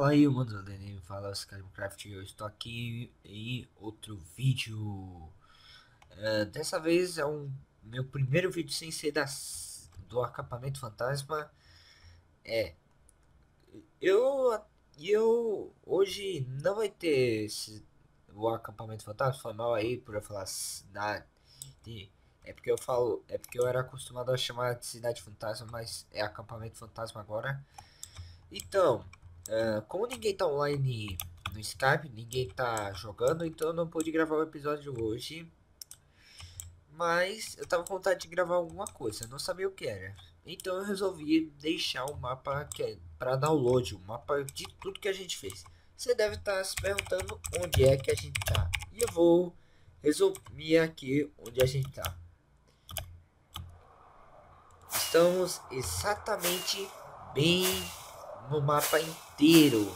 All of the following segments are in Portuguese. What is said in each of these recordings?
Fala aí, mano, Denis, fala Skycraft, eu estou aqui em outro vídeo. Dessa vez é meu primeiro vídeo sem ser do acampamento fantasma. É, eu eu hoje não vai ter o acampamento fantasma. Foi mal aí por eu falar cidade. É porque eu era acostumado a chamar de cidade fantasma, mas é acampamento fantasma agora. Então, como ninguém tá online no Skype, ninguém tá jogando, então eu não pude gravar o episódio hoje. Mas eu tava com vontade de gravar alguma coisa, eu não sabia o que era. Então eu resolvi deixar o mapa que é para download, o mapa de tudo que a gente fez. Você deve estar se perguntando onde é que a gente tá. E eu vou resumir aqui onde a gente tá. Estamos exatamente bem no mapa inteiro.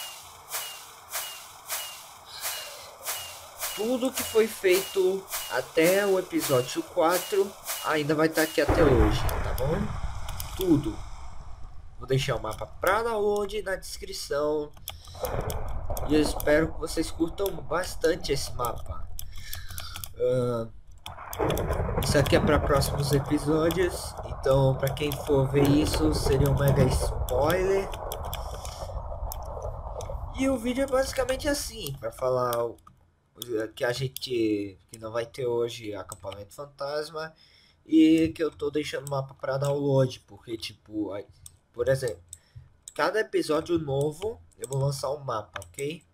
Tudo que foi feito até o episódio 4 ainda vai estar aqui até hoje, tá bom? Tudo. Vou deixar o mapa para download na descrição. E eu espero que vocês curtam bastante esse mapa. Isso aqui é para próximos episódios. Então, para quem for ver isso, seria um mega spoiler. E o vídeo é basicamente assim, para falar que a gente que não vai ter hoje acampamento fantasma e que eu tô deixando o mapa para download, porque tipo, por exemplo, cada episódio novo eu vou lançar um mapa, ok?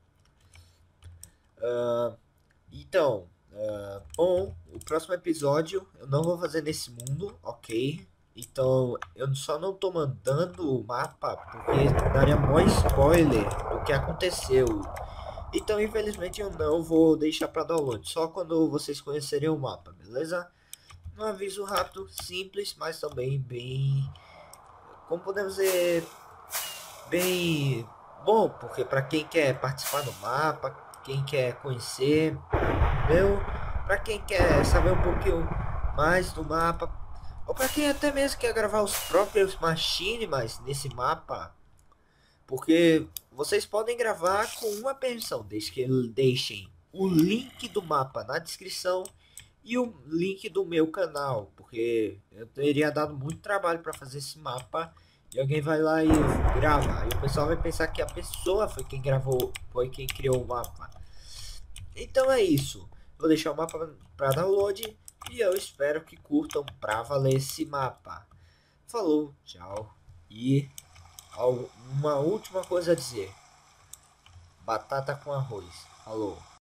Então, bom, o próximo episódio eu não vou fazer nesse mundo, ok? Então, eu só não tô mandando o mapa porque daria maior spoiler do que aconteceu. Então, infelizmente, eu não vou deixar para download, só quando vocês conhecerem o mapa, beleza? Um aviso rápido, simples, mas também bem, como podemos dizer, bem bom, porque para quem quer participar do mapa, quem quer conhecer, meu, para quem quer saber um pouquinho mais do mapa, ou para quem até mesmo quer gravar os próprios machinimas nesse mapa, porque vocês podem gravar com uma permissão, desde que deixem o link do mapa na descrição e o link do meu canal, porque eu teria dado muito trabalho para fazer esse mapa e alguém vai lá e grava. E o pessoal vai pensar que a pessoa foi quem gravou, foi quem criou o mapa. Então é isso. Vou deixar o mapa para download e eu espero que curtam para valer esse mapa. Falou, tchau e uma última coisa a dizer. Batata com arroz. Falou.